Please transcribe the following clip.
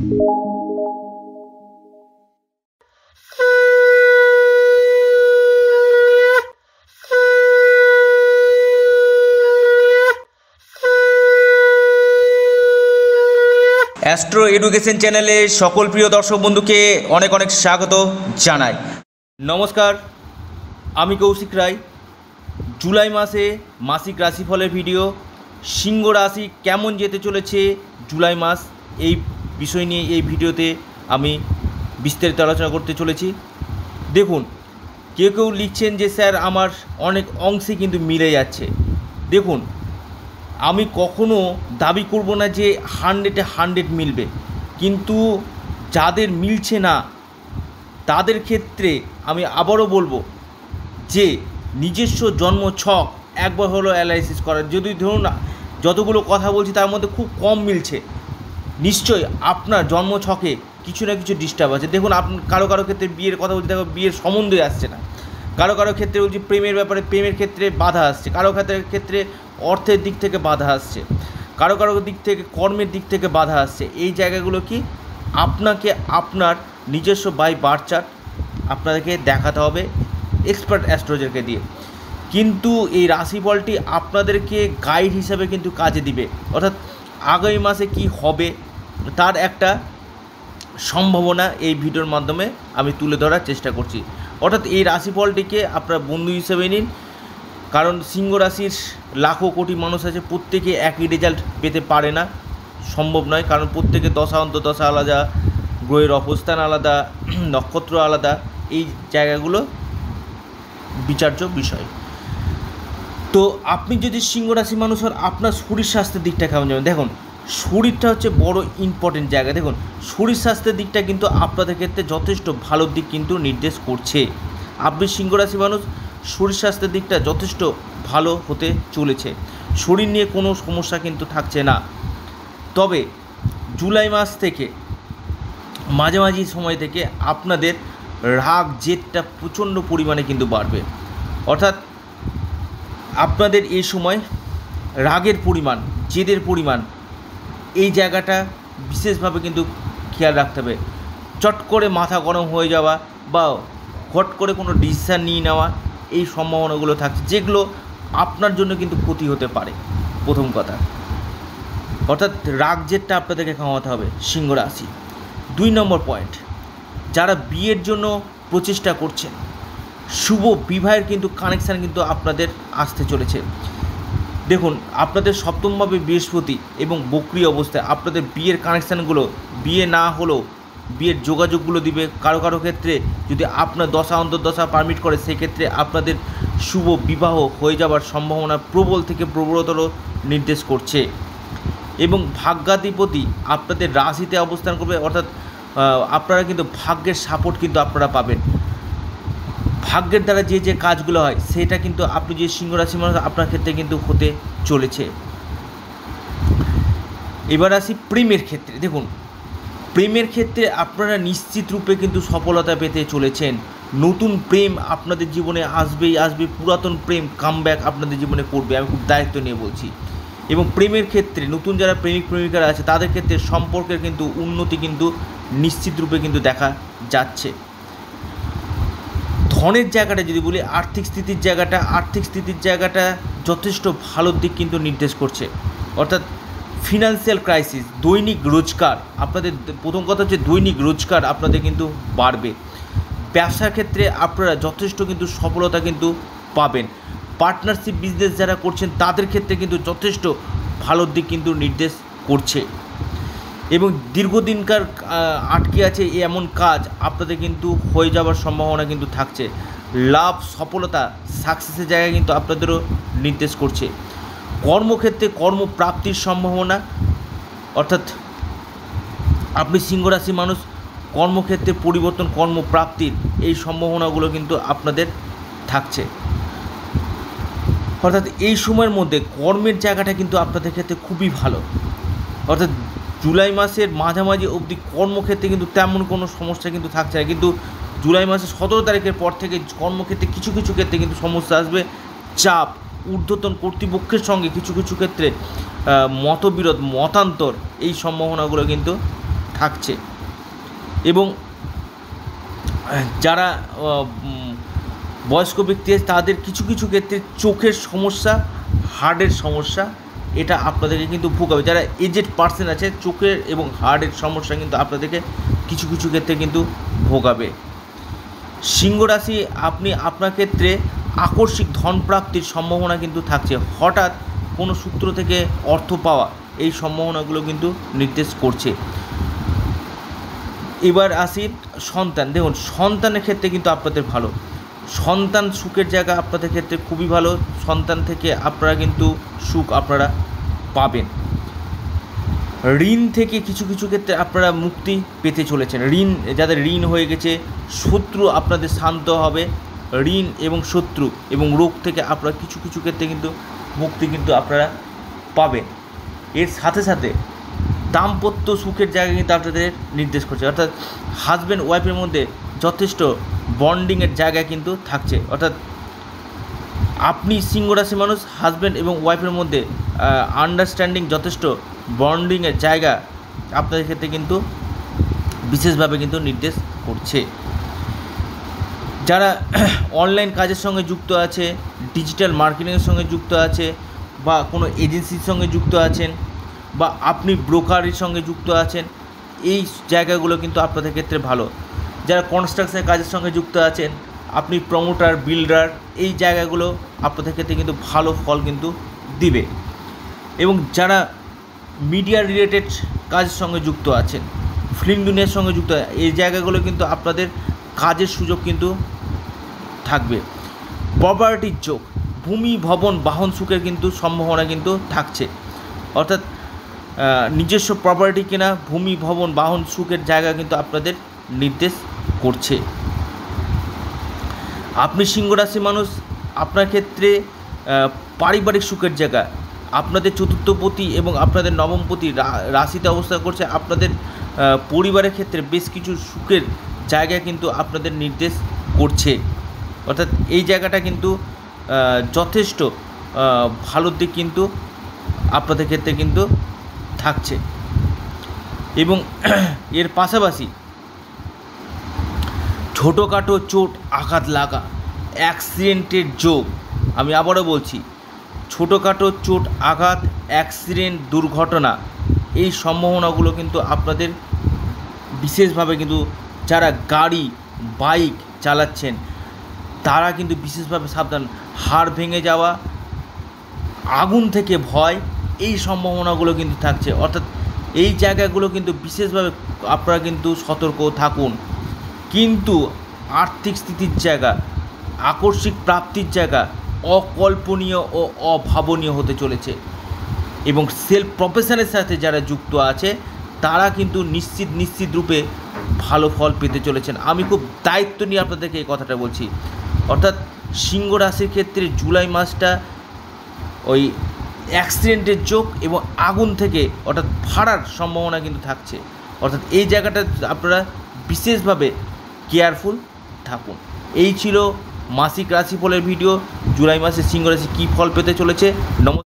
Astro education চ্যানেলে সকল প্রিয় দর্শক বন্ধুকে অনেক অনেক স্বাগত জানাই। নমস্কার, আমি কৌশিক রায়। জুলাই মাসে মাসিক রাশিফলের ভিডিও, সিংহ রাশি কেমন যেতে চলেছে জুলাই মাস, এই বিষয় নিয়ে এই ভিডিওতে আমি বিস্তারিত আলোচনা করতে চলেছি। দেখুন, কেউ কেউ লিখছেন যে স্যার আমার অনেক অংশে কিন্তু মিলে যাচ্ছে। দেখুন, আমি কখনো দাবি করব না যে 100-এ 100 মিলবে, কিন্তু যাদের মিলছে না তাদের ক্ষেত্রে আমি আবারও বলবো যে নিজস্ব জন্ম ছক একবার হলো অ্যানালাইসিস করার। যদি ধরুন যতগুলো কথা বলছি তার মধ্যে খুব কম মিলছে, নিশ্চয়ই আপনার জন্ম ছকে কিছু না কিছু ডিস্টার্ব আছে। দেখুন, কারো কারো ক্ষেত্রে বিয়ের কথা বলছি, দেখো বিয়ের সম্বন্ধই আসছে না। কারো কারো ক্ষেত্রে বলছি প্রেমের ব্যাপারে, প্রেমের ক্ষেত্রে বাধা আসছে। কারো ক্ষেত্রে অর্থের দিক থেকে বাধা আসছে। কারো কারো দিক থেকে কর্মের দিক থেকে বাধা আসছে। এই জায়গাগুলো কি আপনাকে আপনার নিজস্ব বাই বার্থ চার্ট আপনাদেরকে দেখাতে হবে এক্সপার্ট অ্যাস্ট্রোলজারকে দিয়ে। কিন্তু এই রাশিফলটি আপনাদেরকে গাইড হিসাবে কিন্তু কাজে দিবে, অর্থাৎ আগামী মাসে কি হবে তার একটা সম্ভাবনা এই ভিডিওর মাধ্যমে আমি তুলে ধরার চেষ্টা করছি। অর্থাৎ এই রাশিফলটিকে আপনারা বন্ধু হিসেবে নিন, কারণ সিংহ রাশির লাখো কোটি মানুষ আছে, প্রত্যেকে একই রেজাল্ট পেতে পারে না, সম্ভব নয়। কারণ প্রত্যেকের দশা অন্তর্দশা আলাদা, গ্রহের অবস্থান আলাদা, নক্ষত্র আলাদা, এই জায়গাগুলো বিচার্য বিষয়। তো আপনি যদি সিংহ রাশি মানুষ হন, আপনার শরীর স্বাস্থ্যের দিকটা কেমন যাবে? দেখুন, শরীরটা হচ্ছে বড় ইম্পর্টেন্ট জায়গা। দেখুন, শরীর স্বাস্থ্যের দিকটা কিন্তু আপনাদের ক্ষেত্রে যথেষ্ট ভালো দিক কিন্তু নির্দেশ করছে। আপনি সিংহ রাশি মানুষ, শরীর স্বাস্থ্যের দিকটা যথেষ্ট ভালো হতে চলেছে, শরীর নিয়ে কোনো সমস্যা কিন্তু থাকছে না। তবে জুলাই মাস থেকে মাঝামাঝি সময় থেকে আপনাদের রাগ জেদটা প্রচণ্ড পরিমাণে কিন্তু বাড়বে। অর্থাৎ আপনাদের এই সময় রাগের পরিমাণ, জেদের পরিমাণ, এই জায়গাটা বিশেষভাবে কিন্তু খেয়াল রাখতে হবে। চট করে মাথা গরম হয়ে যাওয়া বা হট করে কোনো ডিসিশান নিয়ে নেওয়া, এই সম্ভাবনাগুলো থাকছে, যেগুলো আপনার জন্য কিন্তু ক্ষতি হতে পারে। প্রথম কথা, অর্থাৎ রাগ জেদটা আপনাদেরকে কমাতে হবে সিংহ রাশি। 2 নম্বর পয়েন্ট, যারা বিয়ের জন্য প্রচেষ্টা করছেন, শুভ বিবাহের কিন্তু কানেকশান কিন্তু আপনাদের আসতে চলেছে। দেখুন, আপনাদের সপ্তমভাবে বৃহস্পতি এবং বক্রী অবস্থায় আপনাদের বিয়ের কানেকশানগুলো, বিয়ে না হলেও বিয়ের যোগাযোগগুলো দিবে। কারো কারো ক্ষেত্রে যদি আপনার দশা অন্তর্দশা পারমিট করে, সেক্ষেত্রে আপনাদের শুভ বিবাহ হয়ে যাওয়ার সম্ভাবনা প্রবল থেকে প্রবলতর নির্দেশ করছে। এবং ভাগ্যাধিপতি আপনাদের রাশিতে অবস্থান করবে, অর্থাৎ আপনারা কিন্তু ভাগ্যের সাপোর্ট কিন্তু আপনারা পাবেন। ভাগ্যের দ্বারা যে যে কাজগুলো হয় সেটা কিন্তু আপনি যে সিংহ রাশি মানুষ আপনার ক্ষেত্রে কিন্তু হতে চলেছে। এবার আসি প্রেমের ক্ষেত্রে। দেখুন, প্রেমের ক্ষেত্রে আপনারা নিশ্চিত রূপে কিন্তু সফলতা পেতে চলেছেন। নতুন প্রেম আপনাদের জীবনে আসবেই আসবে, পুরাতন প্রেম কামব্যাক আপনাদের জীবনে করবে, আমি খুব দায়িত্ব নিয়ে বলছি। এবং প্রেমের ক্ষেত্রে নতুন যারা প্রেমিক প্রেমিকারা আছে তাদের ক্ষেত্রে সম্পর্কের কিন্তু উন্নতি কিন্তু নিশ্চিত রূপে কিন্তু দেখা যাচ্ছে। ধনের জায়গাটা যদি বলি, আর্থিক স্থিতির জায়গাটা যথেষ্ট ভালো দিক কিন্তু নির্দেশ করছে। অর্থাৎ ফিনান্সিয়াল ক্রাইসিস, দৈনিক রোজগার, আপনাদের প্রথম কথা হচ্ছে দৈনিক রোজগার আপনাদের কিন্তু বাড়বে। ব্যবসার ক্ষেত্রে আপনারা যথেষ্ট কিন্তু সফলতা কিন্তু পাবেন। পার্টনারশিপ বিজনেস যারা করছেন তাদের ক্ষেত্রে কিন্তু যথেষ্ট ভালো দিক কিন্তু নির্দেশ করছে। এবং দীর্ঘদিনকার আটকে আছে এমন কাজ আপনাদের কিন্তু হয়ে যাওয়ার সম্ভাবনা কিন্তু থাকছে। লাভ, সফলতা, সাকসেসের জায়গায় কিন্তু আপনাদেরও নির্দেশ করছে। কর্মক্ষেত্রে কর্মপ্রাপ্তির সম্ভাবনা, অর্থাৎ আপনি সিংহ রাশি মানুষ, কর্মক্ষেত্রে পরিবর্তন, কর্মপ্রাপ্তির এই সম্ভাবনাগুলো কিন্তু আপনাদের থাকছে। অর্থাৎ এই সময়ের মধ্যে কর্মের জায়গাটা কিন্তু আপনাদের ক্ষেত্রে খুবই ভালো। অর্থাৎ জুলাই মাসের মাঝামাঝি অবধি কর্মক্ষেত্রে কিন্তু তেমন কোনো সমস্যা কিন্তু থাকছে না, কিন্তু জুলাই মাসের 17 তারিখের পর থেকে কর্মক্ষেত্রে কিছু কিছু ক্ষেত্রে কিন্তু সমস্যা আসবে। চাপ, ঊর্ধ্বতন কর্তৃপক্ষের সঙ্গে কিছু কিছু ক্ষেত্রে মতবিরোধ, মতান্তর, এই সম্ভাবনাগুলো কিন্তু থাকছে। এবং যারা বয়স্ক ব্যক্তি আছে তাদের কিছু কিছু ক্ষেত্রে চোখের সমস্যা, হার্টের সমস্যা, এটা আপনাদেরকে কিন্তু ভোগাবে। যারা এজেড পার্সন আছে, চোখের এবং হার্টের সমস্যা কিন্তু আপনাদেরকে কিছু কিছু ক্ষেত্রে কিন্তু ভোগাবে। সিংহ রাশি, আপনি আপনার ক্ষেত্রে আকস্মিক ধন প্রাপ্তির সম্ভাবনা কিন্তু থাকছে। হঠাৎ কোনো সূত্র থেকে অর্থ পাওয়া, এই সম্ভাবনাগুলো কিন্তু নির্দেশ করছে। এবার আসি সন্তান। দেখুন, সন্তানের ক্ষেত্রে কিন্তু আপনাদের ভালো, সন্তান সুখের জায়গা আপনাদের ক্ষেত্রে খুবই ভালো। সন্তান থেকে আপনারা কিন্তু সুখ আপনারা পাবেন। ঋণ থেকে কিছু কিছু ক্ষেত্রে আপনারা মুক্তি পেতে চলেছেন। যাদের ঋণ হয়ে গেছে, শত্রু আপনাদের শান্ত হবে। ঋণ এবং শত্রু এবং রোগ থেকে আপনারা কিছু কিছু ক্ষেত্রে কিন্তু মুক্তি কিন্তু আপনারা পাবেন। এর সাথে সাথে দাম্পত্য সুখের জায়গা কিন্তু আপনাদের নির্দেশ করছে। অর্থাৎ হাজব্যান্ড ওয়াইফের মধ্যে যথেষ্ট বন্ডিংয়ের জায়গা কিন্তু থাকছে। অর্থাৎ আপনি সিংহ রাশি মানুষ, হাজব্যান্ড এবং ওয়াইফের মধ্যে আন্ডারস্ট্যান্ডিং, যথেষ্ট বন্ডিংয়ের জায়গা আপনাদের ক্ষেত্রে কিন্তু বিশেষভাবে কিন্তু নির্দেশ করছে। যারা অনলাইন কাজের সঙ্গে যুক্ত আছে, ডিজিটাল মার্কেটিংয়ের সঙ্গে যুক্ত আছে, বা কোনো এজেন্সির সঙ্গে যুক্ত আছেন, বা আপনি ব্রোকারের সঙ্গে যুক্ত আছেন, এই জায়গাগুলো কিন্তু আপনাদের ক্ষেত্রে ভালো। যারা কনস্ট্রাকশনের কাজের সঙ্গে যুক্ত আছেন, আপনি প্রমোটার, বিল্ডার, এই জায়গাগুলো আপনাদের ক্ষেত্রে কিন্তু ভালো ফল কিন্তু দিবে। এবং যারা মিডিয়া রিলেটেড কাজের সঙ্গে যুক্ত আছেন, ফিল্ম দুনিয়ার সঙ্গে যুক্ত, এই জায়গাগুলো কিন্তু আপনাদের কাজের সুযোগ কিন্তু থাকবে। প্রপার্টির যোগ, ভূমি, ভবন, বাহন সুখের কিন্তু সম্ভাবনা কিন্তু থাকছে। অর্থাৎ নিজস্ব প্রপার্টি কেনা, ভূমি, ভবন, বাহন সুখের জায়গা কিন্তু আপনাদের নির্দেশ করছে। আপনি সিংহ রাশি মানুষ, আপনার ক্ষেত্রে পারিবারিক সুখের জায়গা, আপনাদের চতুর্থপতি এবং আপনাদের নবমপতি রাশিতে অবস্থান করছে। আপনাদের পরিবারের ক্ষেত্রে বেশ কিছু সুখের জায়গা কিন্তু আপনাদের নির্দেশ করছে। অর্থাৎ এই জায়গাটা কিন্তু যথেষ্ট ভালো দিক কিন্তু আপনাদের ক্ষেত্রে কিন্তু থাকছে। এবং এর পাশাপাশি ছোটোখাটো চোট, আঘাত লাগা, অ্যাক্সিডেন্টের যোগ, আমি আবারও বলছি, ছোটোখাটো চোট, আঘাত, অ্যাক্সিডেন্ট, দুর্ঘটনা, এই সম্ভাবনাগুলো কিন্তু আপনাদের বিশেষভাবে কিন্তু, যারা গাড়ি বাইক চালাচ্ছেন তারা কিন্তু বিশেষভাবে সাবধান। হাড় ভেঙে যাওয়া, আগুন থেকে ভয়, এই সম্ভাবনাগুলো কিন্তু থাকছে। অর্থাৎ এই জায়গাগুলো কিন্তু বিশেষভাবে আপনারা কিন্তু সতর্ক থাকুন। কিন্তু আর্থিক স্থিতির জায়গা, আকস্মিক প্রাপ্তির জায়গা অকল্পনীয় ও অভাবনীয় হতে চলেছে। এবং সেলফ প্রফেশনের সাথে যারা যুক্ত আছে তারা কিন্তু নিশ্চিত রূপে ভালো ফল পেতে চলেছেন। আমি খুব দায়িত্ব নিয়ে আপনাদেরকে এই কথাটা বলছি। অর্থাৎ সিংহ রাশির ক্ষেত্রে জুলাই মাসটা ওই অ্যাক্সিডেন্টের যোগ এবং আগুন থেকে অর্থাৎ ফাড়ার সম্ভাবনা কিন্তু থাকছে। অর্থাৎ এই জায়গাটা আপনারা বিশেষভাবে কেয়ারফুল থাকুন। এই ছিল মাসিক রাশিফলের ভিডিও। জুলাই মাসে সিংহ রাশি কী ফল পেতে চলেছে। নমস্কার।